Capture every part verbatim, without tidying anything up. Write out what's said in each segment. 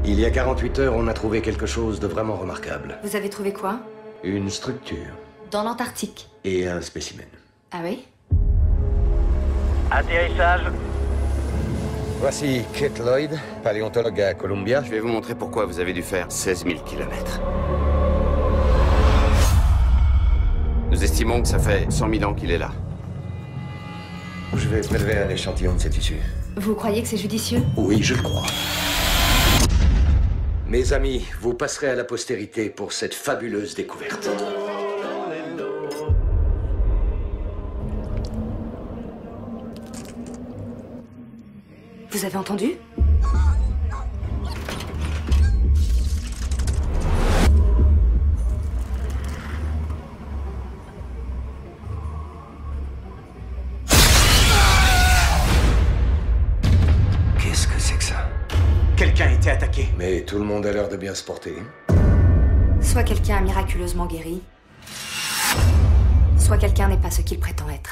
Il y a quarante-huit heures, on a trouvé quelque chose de vraiment remarquable. Vous avez trouvé quoi? Une structure. Dans l'Antarctique. Et un spécimen. Ah oui? Atterrissage. Voici Kate Lloyd, paléontologue à Columbia. Je vais vous montrer pourquoi vous avez dû faire seize mille kilomètres. Nous estimons que ça fait cent mille ans qu'il est là. Je vais prélever un échantillon de ces tissus. Vous croyez que c'est judicieux? Oui, je le crois. Mes amis, vous passerez à la postérité pour cette fabuleuse découverte. Vous avez entendu? Qu'est-ce que c'est que ça? Quelqu'un a été attaqué. Mais tout le monde a l'air de bien se porter. Soit quelqu'un a miraculeusement guéri, soit quelqu'un n'est pas ce qu'il prétend être.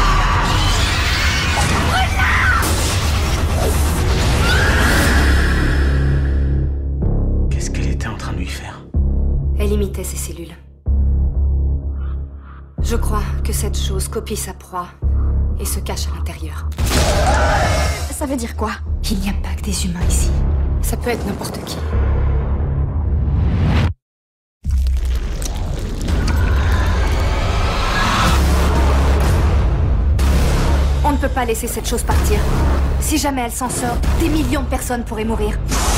Qu'est-ce qu'elle était en train de lui faire? Elle imitait ses cellules. Je crois que cette chose copie sa proie et se cache à l'intérieur. Ça veut dire quoi? Il n'y a pas que des humains ici. Ça peut être n'importe qui. On ne peut pas laisser cette chose partir. Si jamais elle s'en sort, des millions de personnes pourraient mourir.